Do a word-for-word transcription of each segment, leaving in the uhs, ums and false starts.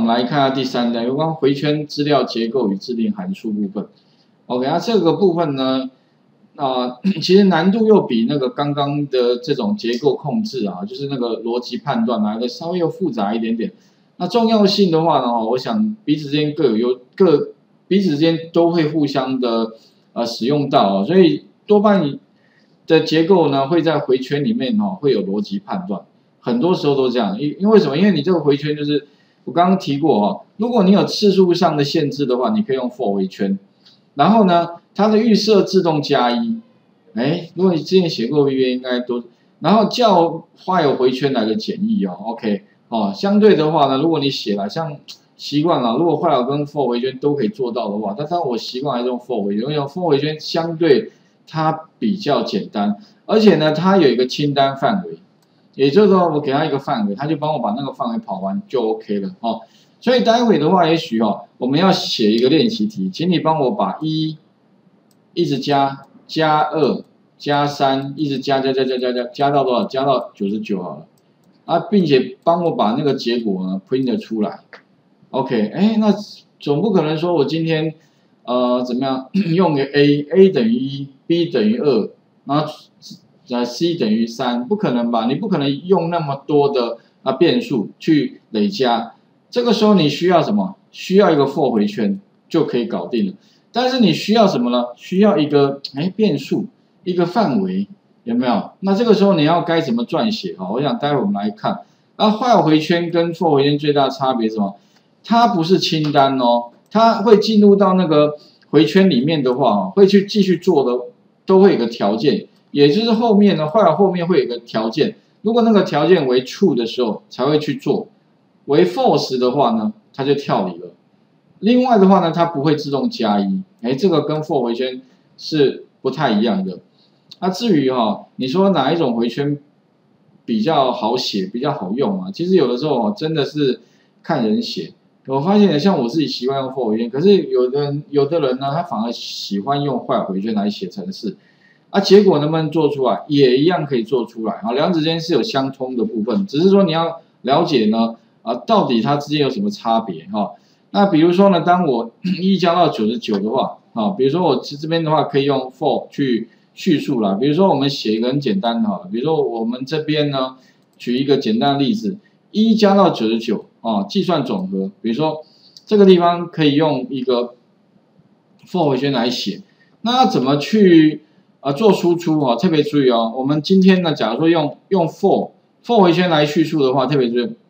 来看下第三章有关回圈资料结构与制定函数部分。OK， 那这个部分呢，啊、呃，其实难度又比那个刚刚的这种结构控制啊，就是那个逻辑判断来的稍微又复杂一点点。那重要性的话呢，我想彼此之间各有优，各彼此之间都会互相的呃使用到、哦，所以多半的结构呢会在回圈里面哦会有逻辑判断，很多时候都这样。因因为什么？因为你这个回圈就是我刚刚提过哦，如果你有次数上的限制的话，你可以用 for 回圈，然后呢，它的预设自动加一，哎，如果你之前写过 V B A 应该都，然后叫 while 回圈来个简易哦 ，OK。哦，相对的话呢，如果你写了像习惯了，如果while跟 for 回圈都可以做到的话，但是我习惯还是用 for 回圈，因为 for 回圈相对它比较简单，而且呢，它有一个清单范围，也就是说我给它一个范围，它就帮我把那个范围跑完就 OK 了哦。所以待会的话，也许哦，我们要写一个练习题，请你帮我把一一直加加二加三，一直加加加加加加加到多少？加到九十九好了。啊，并且帮我把那个结果呢 print 出来 ，OK， 哎，那总不可能说我今天呃怎么样用个 A，A 等于一 ，B 等于二，然后呃 C 等于三，不可能吧？你不可能用那么多的啊变数去累加，这个时候你需要什么？需要一个 for 回圈就可以搞定了。但是你需要什么呢？需要一个哎变数，一个范围。有没有？那这个时候你要该怎么撰写？哈，我想待会我们来看。那while回圈跟 for 回圈最大的差别是什么？它不是清单哦，它会进入到那个回圈里面的话，会去继续做的，都会有个条件，也就是后面呢while后面会有一个条件，如果那个条件为 true 的时候才会去做，为 false 的话呢，它就跳离了。另外的话呢，它不会自动加一，哎，这个跟 for 回圈是不太一样的。那、啊、至于哈、哦，你说哪一种回圈比较好写、比较好用啊？其实有的时候哦，真的是看人写。我发现像我自己习惯用 for 回圈，可是有的人有的人呢，他反而喜欢用while回圈来写程式。啊，结果能不能做出来，也一样可以做出来啊。两者之间是有相通的部分，只是说你要了解呢，啊，到底它之间有什么差别哈、啊？那比如说呢，当我一加到九十九的话，啊，比如说我这边的话可以用 for 去叙述啦，比如说我们写一个很简单的哈，比如说我们这边呢，举一个简单的例子，一加到九十九啊，计算总和，比如说这个地方可以用一个 for 回圈来写，那要怎么去啊做输出啊？特别注意哦，我们今天呢，假如说用用 for for 回圈来叙述的话，特别注意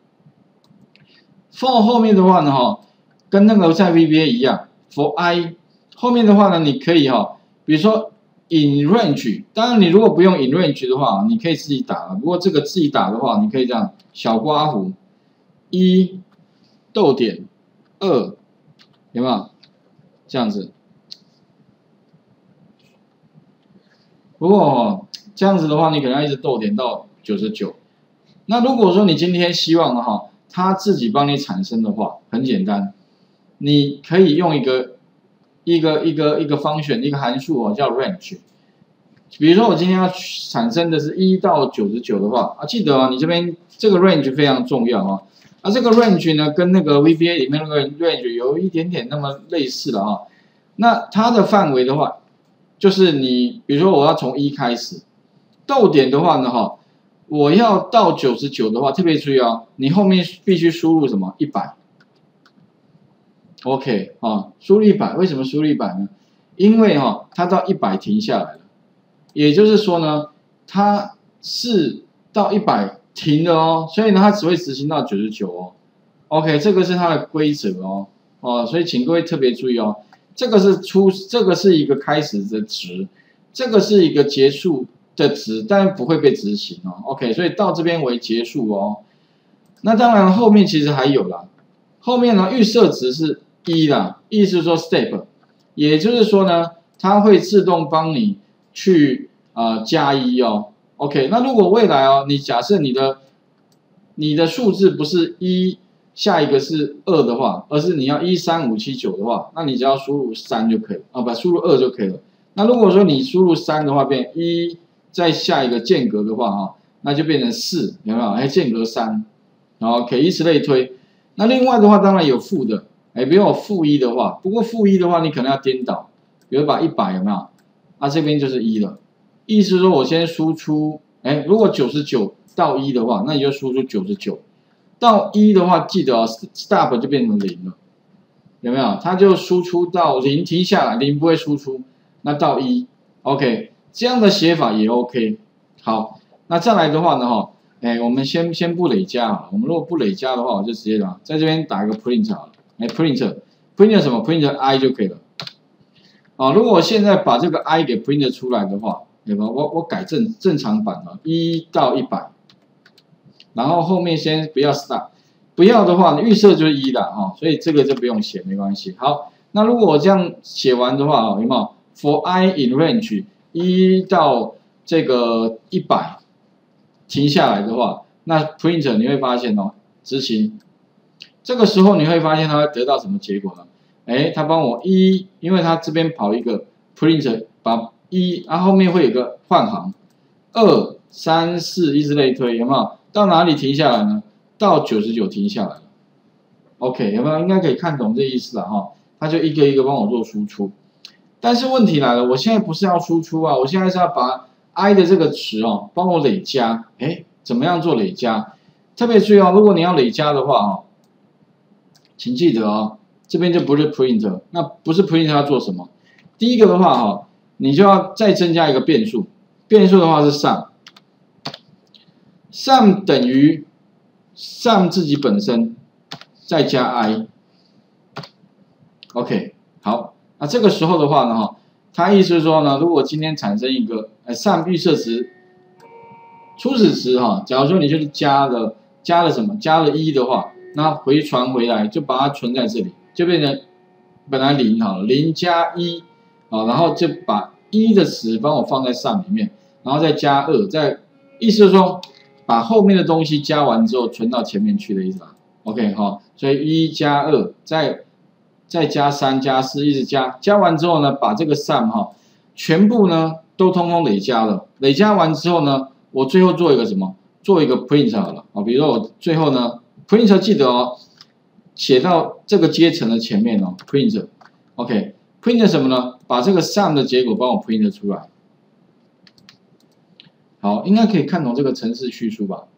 for 后面的话呢，哈，跟那个在 V B A 一样 ，for i 后面的话呢，你可以哈，比如说。in range， 当然你如果不用 in range 的话，你可以自己打。不过这个自己打的话，你可以这样小刮胡一逗点二，有没有？这样子。不过哦，这样子的话，你可能要一直逗点到九十九。那如果说你今天希望哈，它自己帮你产生的话，很简单，你可以用一个。一个一个一个function一个函数哦，叫 range。比如说我今天要产生的是一到九十九的话啊，记得啊，你这边这个 range 非常重要啊。啊，这个 range 呢，跟那个 V B A 里面那个 range 有一点点那么类似了啊。那它的范围的话，就是你比如说我要从一开始，逗点的话呢哈，我要到九十九的话，特别注意啊，你后面必须输入什么一百。OK 啊，输入一百，为什么输入一百呢？因为哈、哦，它到一百停下来了，也就是说呢，它是到一百停了哦，所以呢，它只会执行到九十九哦。OK， 这个是它的规则哦，哦，所以请各位特别注意哦，这个是出，这个是一个开始的值，这个是一个结束的值，但不会被执行哦。OK， 所以到这边为结束哦。那当然后面其实还有啦，后面呢预设值是。一啦，意思是说 step， 也就是说呢，它会自动帮你去呃加一哦。OK， 那如果未来哦，你假设你的你的数字不是一，下一个是二的话，而是你要一三五七九的话，那你只要输入三就可以啊，不输入二就可以了。那如果说你输入三的话，变一再下一个间隔的话哈，那就变成四，有没有？哎，间隔三，然后可以以此类推。 那另外的话，当然有负的，哎，比如我负一的话，不过负一的话，你可能要颠倒，比如把一百有没有？啊，这边就是一了，意思说我先输出，哎，如果九十九到一的话，那你就输出九十九，到一的话，记得哦 ，stop 就变成零了，有没有？它就输出到零停下来，零不会输出，那到一 ，OK， 这样的写法也 OK。好，那再来的话呢，哈。哎，我们先先不累加好了。我们如果不累加的话，我就直接打在这边打一个 print 好了。哎 ，print print 什么 ？print i 就可以了。啊，如果我现在把这个 i 给 print 出来的话，对吧？我我改正正常版了，一到一百，然后后面先不要 start， 不要的话，预设就是一的哈，所以这个就不用写，没关系。好，那如果我这样写完的话，有没有 ？For i in range 一到这个一百。停下来的话，那 print 你会发现哦，执行，这个时候你会发现它会得到什么结果呢？哎，它帮我一，因为它这边跑一个 print， 把一，然后后面会有个换行，二、三、四，以此类推，有没有？到哪里停下来呢？到九十九停下来了。OK， 有没有？应该可以看懂这意思了哈。它就一个一个帮我做输出，但是问题来了，我现在不是要输出啊，我现在是要把 i 的这个值哦，帮我累加，哎，怎么样做累加？特别注意哦，如果你要累加的话哦，请记得哦，这边就不是 print， 那不是 print 要做什么？第一个的话哈、哦，你就要再增加一个变数，变数的话是 sum，sum 等于 sum 自己本身再加 i，OK， 好，那这个时候的话呢哈。它意思是说呢，如果今天产生一个呃 sum 预设值初始值哈，假如说你就是加了加了什么加了一的话，那回传回来就把它存在这里，就变成本来零好了，零加一啊，然后就把一的值帮我放在 sum 里面，然后再加二，再意思是说把后面的东西加完之后存到前面去的意思吧 ？OK 哈，所以一加二再。再加三加四，一直加，加完之后呢，把这个 sum 哈，全部呢都通通累加了。累加完之后呢，我最后做一个什么？做一个 print 好了啊。比如说我最后呢 ，print 记得哦，写到这个阶层的前面哦 ，print，OK，print 什么呢？把这个 sum 的结果帮我 print 出来。好，应该可以看懂这个程式叙述吧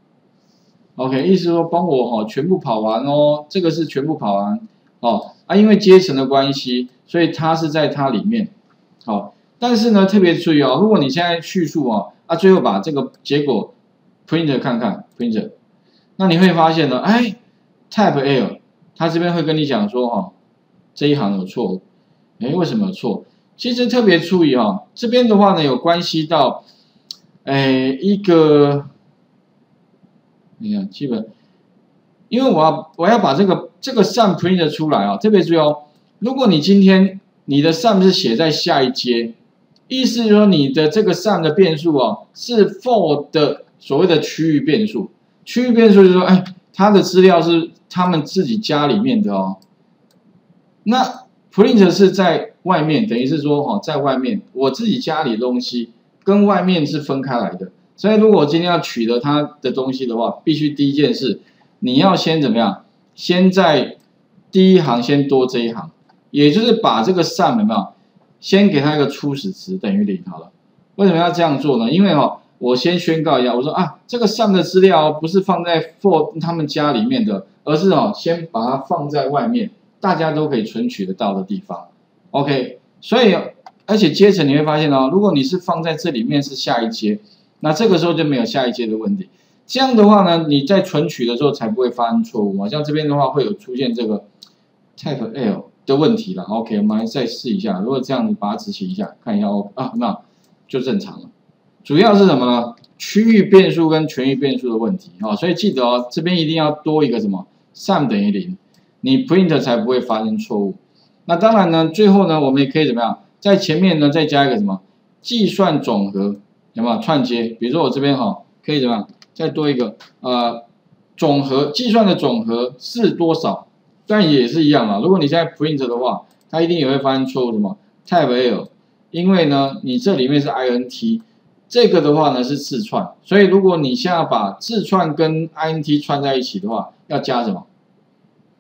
？OK， 意思说帮我哈全部跑完哦，这个是全部跑完。哦啊，因为阶层的关系，所以它是在它里面。好、哦，但是呢，特别注意哦，如果你现在叙述哦，啊，最后把这个结果 print 看看 print， 那你会发现呢，哎 ，type error， 它这边会跟你讲说哈、哦，这一行有错误。哎，为什么有错？其实特别注意哈、哦，这边的话呢，有关系到，哎，一个，你看基本。因为我要我要把这个这个 sum print 出来啊，特别注意哦。如果你今天你的 sum 是写在下一阶，意思是说你的这个 sum 的变数哦是 for 的所谓的区域变数。区域变数就是说，哎，它的资料是他们自己家里面的哦。那 print 是在外面，等于是说哈、哦，在外面我自己家里的东西跟外面是分开来的。所以如果我今天要取得它的东西的话，必须第一件事。你要先怎么样？先在第一行先多这一行，也就是把这个 sum 有没有？先给它一个初始值等于零好了。为什么要这样做呢？因为哦，我先宣告一下，我说啊，这个 sum 的资料不是放在 for 他们家里面的，而是哦，先把它放在外面，大家都可以存取得到的地方。OK， 所以而且阶层你会发现哦，如果你是放在这里面是下一阶，那这个时候就没有下一阶的问题。这样的话呢，你在存取的时候才不会发生错误嘛。像这边的话会有出现这个 type L 的问题了。OK， 我们来再试一下，如果这样你把它执行一下，看一下哦啊，那就正常了。主要是什么呢？区域变数跟全域变数的问题啊、哦，所以记得哦，这边一定要多一个什么 sum 等于零，你 print 才不会发生错误。那当然呢，最后呢，我们也可以怎么样，在前面呢再加一个什么计算总和，有没有串接？比如说我这边哈、哦，可以怎么样？再多一个呃总和计算的总和是多少？但也是一样啊。如果你现在 print 的话，它一定也会发生错误什么 type L， 因为呢你这里面是 int， 这个的话呢是字串，所以如果你现在把字串跟 int 串在一起的话，要加什么？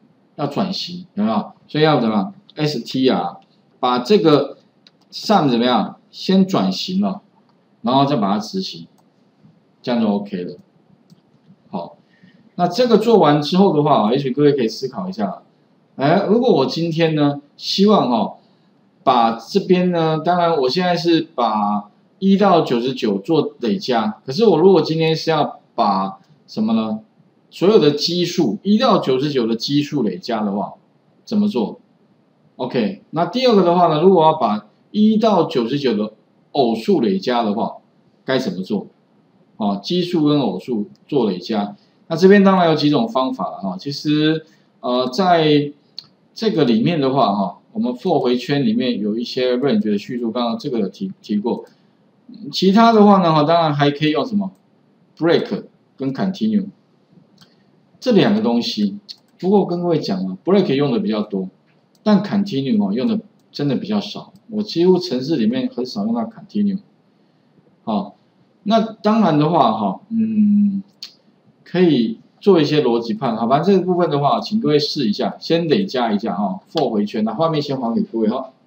要转型，有没有？所以要怎么样 ？str 把这个 sum 怎么样？先转型了，然后再把它执行，这样就 OK 了。好，那这个做完之后的话，也许各位可以思考一下，哎，如果我今天呢，希望哦，把这边呢，当然我现在是把一到九十九做累加，可是我如果今天是要把什么呢？所有的基数一到九十九的基数累加的话，怎么做 ？OK， 那第二个的话呢，如果要把一到九十九的偶数累加的话，该怎么做？哦，基数跟偶数做累加。那这边当然有几种方法了哈。其实呃，在这个里面的话哈，我们 for 回圈里面有一些 range 的叙述，刚刚这个有提提过。其他的话呢，哈，当然还可以用什么 break 跟 continue 这两个东西。不过我跟各位讲啊 ，break 用的比较多，但 continue 哦用的真的比较少。我几乎程式里面很少用到 continue。好，那当然的话哈，嗯，可以做一些逻辑判。好，反正这个部分的话，请各位试一下，先累加一下哈 ，for 回圈，那画面先还给各位哈。